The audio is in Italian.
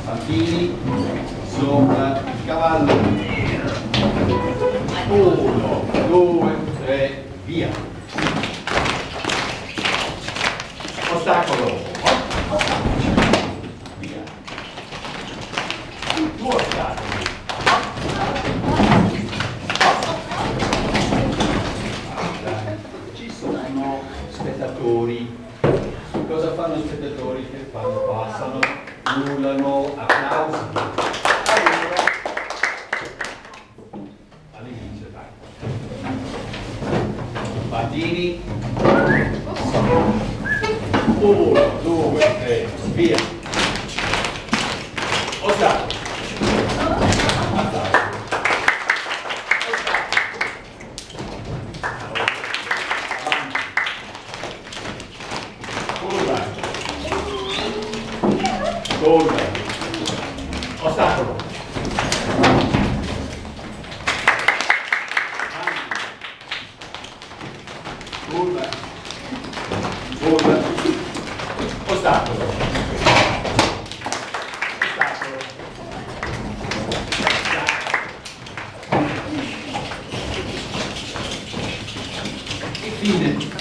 Bambini sopra il cavallo. 1, 2, 3, via. Ostacolo. Via. 2 ostacoli. Ci sono spettatori. Cosa fanno gli spettatori? Che quando passano urlano applausi. All'inizio, dai. Bandini. 1, 2, 3, via. Ostacolo. Curva. Ostacolo. Curva. Curva. Ostacolo. Ostacolo. Infine.